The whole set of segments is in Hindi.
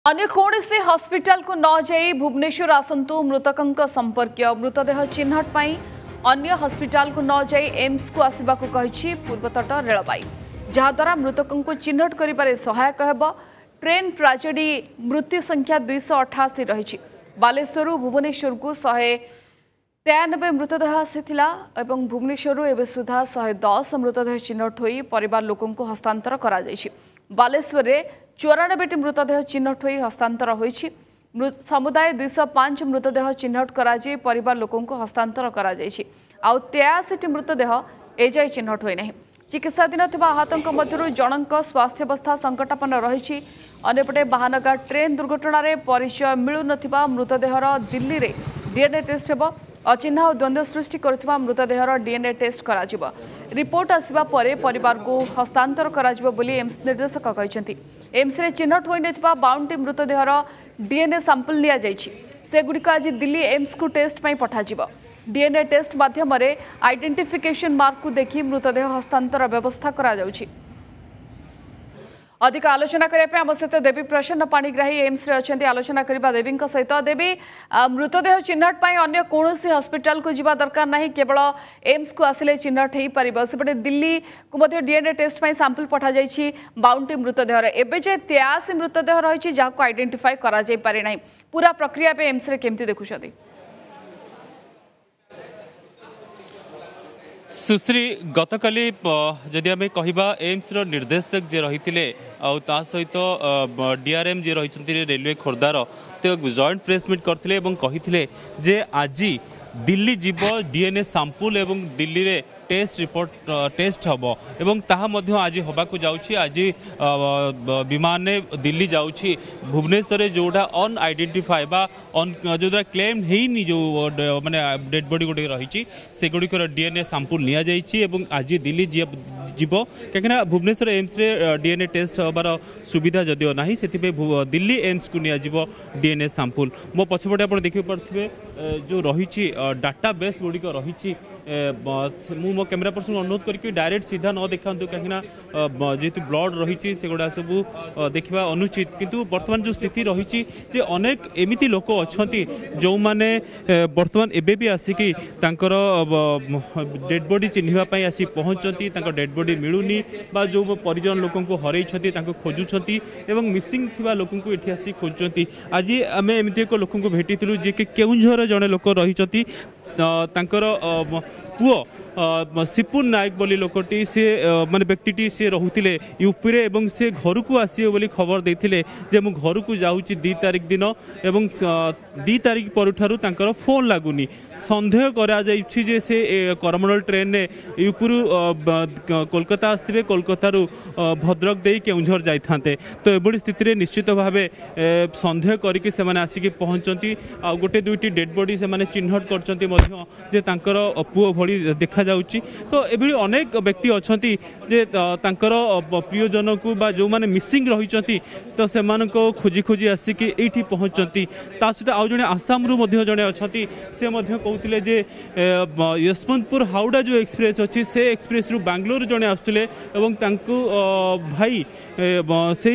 अन्य कौनसी हॉस्पिटल को न जाई भुवनेश्वर आसंतु मृतकों संपर्क मृतदेह चिन्हट पाई अन्य हॉस्पिटल को न जाई एम्स को आसवा को कही पूर्वतट रेलवाई जहाद्वारा मृतकों को चिन्हट करिबारे सहायक हेब। ट्रेन ट्राजेडी मृत्यु संख्या 288 रही। बालेश्वर भुवनेश्वर को 193 मृतदेह आसीथिला एवं भुवनेश्वर एवं सुधा 110 मृतदेह चिन्हट होई परिवार लोकों को हस्तांतर करा जायछि। बालेश्वर रे 94टी मृतदेह चिन्हट होई हस्तांतर होईछि। समुदाय 205 मृतदेह चिन्हट कराजी परिवार लोकों को हस्तांतर करा जायछि। आउ 83टी मृतदेह एजाय चिन्हट होई नाही। चिकित्साधीन थिबा आहतों मध्यरु जनक स्वास्थ्यावस्था संकटापन्न रही। अन्यपटे महानगा ट्रेन दुर्घटना रे परिचय मिलु नथिबा मृतदेहर दिल्ली रे डीएनए टेस्ट हेबो। अचिन्ह और द्वंद्व सृष्टि करथिबा मृतदेहर डीएनए टेस्ट कराजिबो। रिपोर्ट आसिबा परे परिवार को हस्तांतर कराजिबो बोली एम्स निर्देशक कहिसेंती। एम्स रे चिन्हट होई नथिबा 52टी मृतदेहर डीएनए सैंपल लिया जायछि। सेगुड़िक आज दिल्ली एम्स को टेस्ट पई पठाजिबो। डीएनए टेस्ट माध्यम आइडेंटिफिकेशन मार्क को देखि मृतदेह हस्तांतर व्यवस्था करा जाउछि। अधिक आलोचना करने आम सहित देवी प्रसन्न पाणिग्राही एम्स रे अच्छे आलोचना करने देवी सहित। देवी मृतदेह चिन्हट पाई अन्य कौन हॉस्पिटल को जीवा दरकार नहीं केवल एम्स को आसिले चिन्हट हो पार। सेपटे दिल्ली को डीएनए टेस्ट पाई सैंपल पठा जाइए 52टी मृतदेह एवं जे 83 मृतदेह रही जहाँ आइडेंटिफाई करा जाई पारे नहीं। पूरा प्रक्रिया पे एम्स रे केमती देखुछथि सुश्री गतकाली जदि आम कहवा एम्स रो निर्देशक जे रही सहित डीआरएम जे रही रेलवे खोर्धार तो जॉइंट प्रेस मीट करते कही जे आज दिल्ली जीव डीएनए सैंपल एवं दिल्ली रे टेस्ट रिपोर्ट टेस्ट हम एवं ताहा मध्य आज होबाकु जाउछि। आज विमान दिल्ली जाउछि भुवनेश्वर जोड़ा अनआइडेंटिफाई बा जो क्लेम हेनी जो माने डेड बॉडी गोटे रही से गुड़िकर डीएनए सैंपल निया जाइछि एवं आज दिल्ली जीव कहीं भुवनेश्वर एम्स रे डीएनए टेस्ट हबार सुविधा जदिओ नाही से दिल्ली एम्स को निया जिवो डीएनए सैंपल। मो पछपटे आप देखि पारथिबे जो रही डाटा बेस गुड़िक रही मो कैमेरा पर्सन अनुरोध करके डायरेक्ट सीधा न देखा कहीं जेहेतु ब्लड रही से गुड़ा सब देखा अनुचित किंतु वर्तमान जो स्थिति रही अनेक एमती लोक अच्छा जो मैंने वर्तमान एबे भी आसिकी डेड बॉडी चिन्हवाई आसी पहुँचती डेड बॉडी मिलूनी बा जो परिजन लोक हरई खोजुंट एवं मिसिंग थिबा लोक ये आसी खोजुंट। आज आम एमती एक लोक भेटी जी कि केउंझर जड़े लोक रही पुओ सिपुन नायक बोली लोकटी से माने व्यक्तिटी से रोहुतिले यूपी रे एवं से घर को आसीए बोली खबर देथिले जे मु घर को जाउची 2 तारिख दिन एवं 2 तारिख परठारु तांकर फोन लागुनी संदेह करा जाइछि जे से करमंडल ट्रेन ने यूपी कोलकाता आस्थिबे कोलकाता भद्रक दे केउंझर जाइथांते तो एबडी स्थिति रे निश्चित भाबे संदेह करिके से माने आसीके पहुंचंती आ गोटे दुईटी डेड बॉडी से माने चिन्हट करचंती मध्य जे तांकर पुओ भली देखा जाउची। तो एभली अनेक व्यक्ति अछंती जे तांकर प्रियजन को बा जो माने मिसिंग रहिचंती तो से मान को खोजी खोजी आसिकी एठी पहुंचंती। ता सहित आउ जने आसाम रु मध्य जने अछंती से मध्य कहउतिले जे यशवंतपुर हावड़ा जो एक्सप्रेस अछि से एक्सप्रेस रु बेंगलोर जने आस्तले एवं तांकु भाई से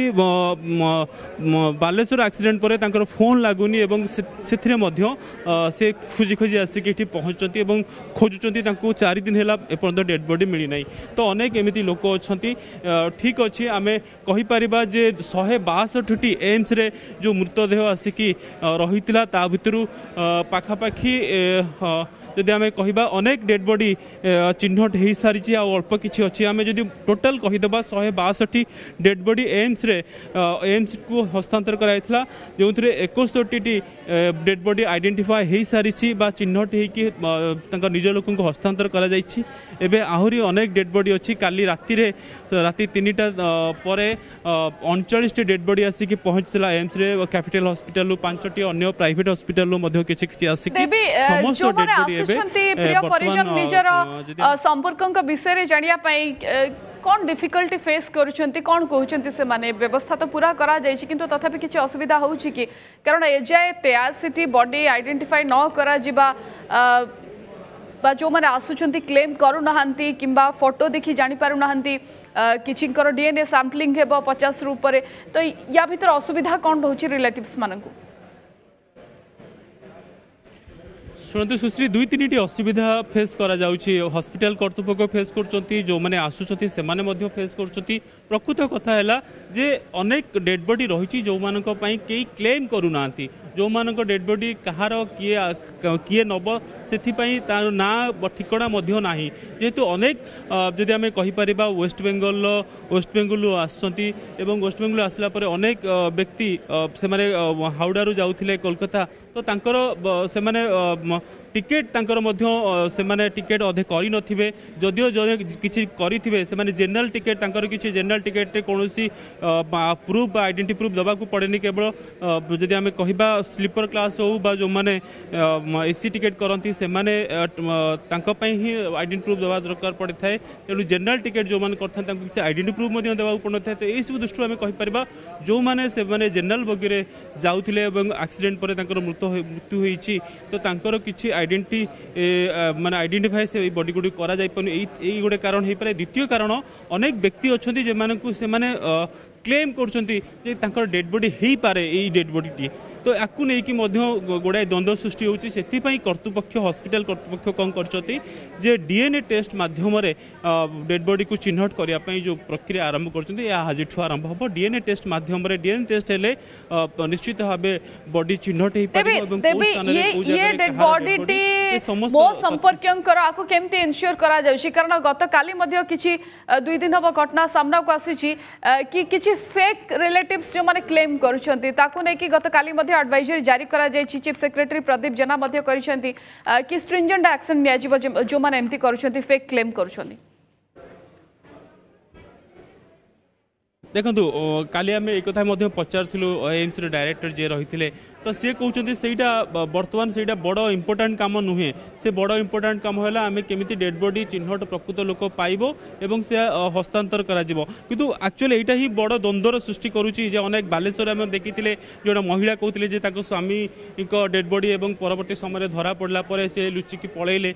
बालेश्वर एक्सीडेंट परे तांकर फोन लागुनी एवं सेथिरे मध्य से खोजी खोजी आसिकी एठी पहुंचंती एवं खोजुचंती तांकु 4 दिन है एपर्यंत डेड बॉडी मिली ना। तो अनेक एमती लोक अच्छा ठीक अच्छे आम कहीपर जे 162टी एम्स रे जो मृतदेह आसिकी रही भितर पाखापाखि जदि आम कहवा अनेक डेड बॉडी चिन्हट हो सारी अल्प किसी अच्छी आम जदि टोटाल कहीदे 162 डेड बॉडी एम्स रे एम्स को हस्तांतर कराइला जो 61टी डेड बॉडी आइडेंटिफाई हो सारी चिन्हट हो निज लोक हस्तांतर करा जाइछि। एबे आहुरी अनेक डेड बॉडी अच्छी काली राति 3टा पर 39टी डेड बॉडी आसिकी पहुंचला एम्स रे कैपिटल हॉस्पिटल 5टी अन्य प्राइवेट हॉस्पिटल किसी आसिकी समस्त डेड बॉडी प्रिय परिजन निजर संपर्क विषय जानिया कौन डिफिकल्टी फेस करुछंती कौन कहउछंती से माने व्यवस्था तो पूरा करा जाइछि किंतु तथापि किछि असुविधा होउछि कि कारण एजाए 83टी बॉडी आइडेंटिफाई न करा जिबा बा जो माने आसुचंती क्लेम करू नहांती किंबा फोटो देखि जानि पारु नहांती किछिंकर डीएनए सैंपलिंग हेबो 50 रु ऊपर तो या भीतर असुविधा कोन होची रिलेटिव्स मानकु शुणु सुश्री 2-3 असुविधा फेस करा जाउछि हॉस्पिटल कर्तृपक्ष फेस करचंती जो माने आसुचंती से माने मध्य फेस करचंती प्रकृत कथा हैला जे अनेक डेड बॉडी रहिछि जो मानक पई केई क्लेम करू नांती जो मानक डेड बॉडी कहार किए नब से ना ठिकना नाही जेहेतु अनेक जदि आम कहीपर वेस्ट बेंगल आसुँच वेस्ट बेंगल आसला अनेक व्यक्ति से हावड़ारू जाऊे कोलकाता तो तांकर से टिकेट तांकर से टिकेट अधे करि नथिबे जदियो जने किछि करिथिबे से जनरल टिकेट तांकर किछि जनरल टिकेट कोनोसी प्रूफ आइडेंटिटी प्रूफ दबा को पड़ेनी केवल जदि आम कहिबा स्लीपर क्लास हो बा जो माने एसी टिकेट करती से माने तांको पई ही आइडेंटिटी प्रूफ दबा दरकार पड़े थाए तेणु जनरल टिकेट जो माने करथान तांको किछि आइडेंटिटी प्रूफ मध्ये देबा पड़न थाए तो एई सब दृष्टि आम कहि परिबा जो माने से माने जनरल बगी रे जाउथिले एवं एक्सीडेंट परे तांकर मृत्यु होईछि तो तांकर किछि आइडेंटिटी माने आइडेंटिफाई से बॉडी गुडी करा जाय पन एई गोटे कारण हे पारे द्वितीय कारण अनेक व्यक्ति अछंती जे मानकु से माने क्लेम करछंती जे तांकर डेड बॉडी हेई पारे एई डेड बॉडी टी तो याकू नहीं कि गोड़ाए द्वंद्व सृष्टि होची सेथिपई कर्तृपक्ष हॉस्पिटल कर्तृपक्ष कौन करछंती जे डीएनए टेस्ट माध्यम डेड बॉडी को चिन्हट करिया पई जो प्रक्रिया आरंभ करछंती या हाजिठु आरंभ हो डीएनए टेस्ट माध्यम डीएनए टेस्ट हेले निश्चित भाबे बॉडी चिन्हट हे पारे एवं को स्थान रे को ये डेड बॉडी टी मो संपर्कयंकर आकु केमती इन्श्योर करा जाउची कारण गत काली मध्ये किछि 2 दिन हबो घटना सामना को आसीची कि किछि फेक रिलेटिव्स जो माने क्लेम करूछंती ताकु नै कि गत काली मध्ये एडवाइजरी जारी करा जाय चीफ सेक्रेटरी प्रदीप जेना मध्ये करिसेंती कि स्ट्रिंजेंट एक्शन निया जीव जो माने एमती करूछंती फेक क्लेम करूछंती देखु काली आम एक पचारूँ एम्स डायरेक्टर जे रही तो सी कहते सहीटा बर्तमान से बड़ इंपोर्टाट कम नुहे से बड़ इंपोर्टाट कम है आम केमी डेड बॉडी चिन्हट प्रकृत लोक पाइब एवं से हस्तांतर किंतु एक्चुअली यहाँ ही बड़ द्वंद्वर सृष्टि करुच्ची अनेक बालेश्वर आम देखी जो महिला कहते स्वामी डेड बॉडी एवं परवर्ती समय धरा पड़ा से लुचिकी पलैले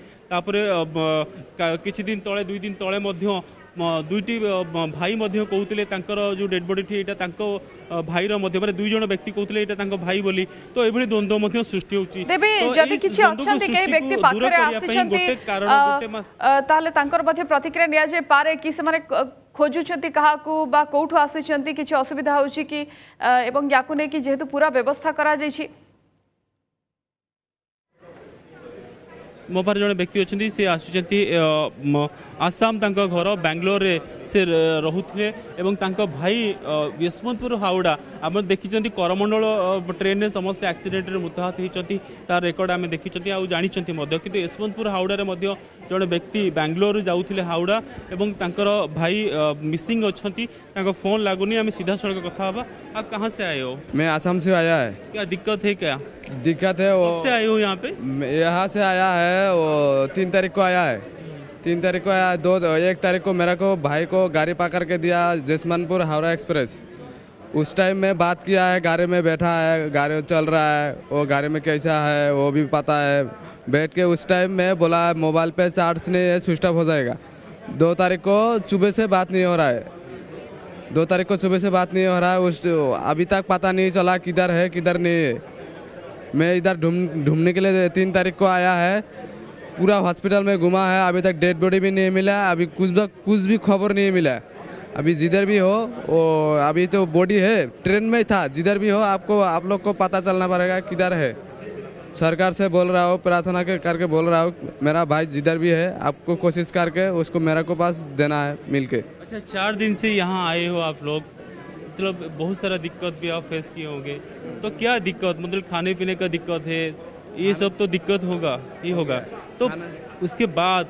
किछि दिन तले 2 दिन तले दुईटी भाई कहते जो डेड बॉडी थी यहाँ भाईर माने 2 जन व्यक्ति कहते भाई बोली तो ये द्वंद्व सृष्टि होती प्रतिक्रिया नि पारे कि खोजुंट क्या कौटू आसी कि असुविधा होची कि एवं या जेहेतु पूरा व्यवस्था करा जायछि मो पार जड़े व्यक्ति अच्छा सी आसुँच आसाम घर बैंगलोर से रोते भाई यशवंतपुर हावड़ा आम देखी करमंडल ट्रेन में समस्त एक्सीडेंट मृताहत होती तार रेकर्ड आम देखी जानी कि यशवंतपुर हावड़ा जड़े व्यक्ति बैंगलोर जाऊे हावड़ा एवं भाई मिसिंग अच्छा फोन लगुनि आम सीधा सड़क कथा आप कहाँ से आए हो? मैं आसाम से आया है। क्या दिक्कत है? क्या दिक्कत है? वो से आए हो यहाँ पे? यहाँ से आया है वो 3 तारीख को आया है। 3 तारीख को आया 1 तारीख को मेरा को भाई को गाड़ी पकड़ के दिया जसमनपुर हावड़ा एक्सप्रेस। उस टाइम में बात किया है, गाड़ी में बैठा है, गाड़ी चल रहा है, वो गाड़ी में कैसा है वो भी पता है। बैठ के उस टाइम में बोला मोबाइल पे चार्ज नहीं है, स्विच ऑफ हो जाएगा। 2 तारीख को सुबह से बात नहीं हो रहा है। 2 तारीख को सुबह से बात नहीं हो रहा है। उस अभी तक पता नहीं चला किधर है किधर नहीं है। मैं इधर ढूंढने के लिए 3 तारीख को आया है, पूरा हॉस्पिटल में घुमा है, अभी तक डेड बॉडी भी नहीं मिला, अभी कुछ भी खबर नहीं मिला। अभी जिधर भी हो वो अभी तो बॉडी है, ट्रेन में था, जिधर भी हो आप लोग को पता चलना पड़ेगा किधर है। सरकार से बोल रहा हूँ, प्रार्थना करके बोल रहा हूँ, मेरा भाई जिधर भी है आपको कोशिश करके उसको मेरे को पास देना है मिलके। अच्छा 4 दिन से यहाँ आए हो आप लोग, मतलब बहुत सारा दिक्कत भी आप फेस किए होंगे, तो क्या दिक्कत, मतलब खाने पीने का दिक्कत है, ये सब तो दिक्कत होगा ही होगा। तो उसके बाद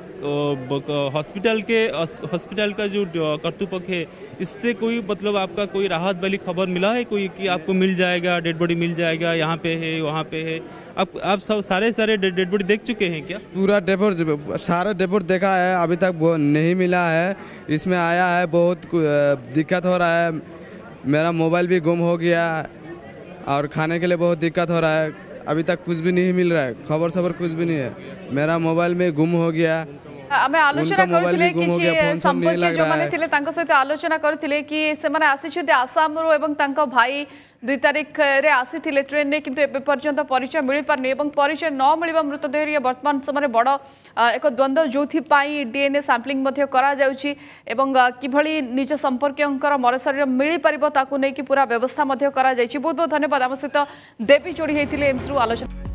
हॉस्पिटल का जो कर्तृपक्ष है इससे कोई मतलब आपका कोई राहत वाली खबर मिला है कोई कि आपको मिल जाएगा, डेड बॉडी मिल जाएगा, यहाँ पे है वहाँ पे है? आप सब सारे डेड बॉडी देख चुके हैं क्या? पूरा सारा डेड देखा है, अभी तक नहीं मिला है। इसमें आया है, बहुत दिक्कत हो रहा है। मेरा मोबाइल भी गुम हो गया और खाने के लिए बहुत दिक्कत हो रहा है। अभी तक कुछ भी नहीं मिल रहा है, खबर सबर कुछ भी नहीं है। मेरा मोबाइल में गुम हो गया। आमे आलोचना करथिले कि संपर्क जो माने है। थिले तांको सहित आलोचना करथिले कि से माने आसीछथि आसाम रो एवं तांको भाई 2 तारिख रे आसीथिले ट्रेन ने, किंतु एबे पर्यंत परिचय मिली पारनी एवं परिचय न मिलिबा मृतदेह रे वर्तमान समय बड़ एक द्वंद्व जोथि पाई डीएनए सैंपलिंग मध्ये करा जाउची एवं किभली निज संपर्कयंकर मर शरीर मिली परिबो ताकू नै कि पूरा व्यवस्था मध्ये करा जायछि। बहुत बहुत धन्यवाद। आम सहित देवी जोड़ी हेतिले एम्स रु आलोचना।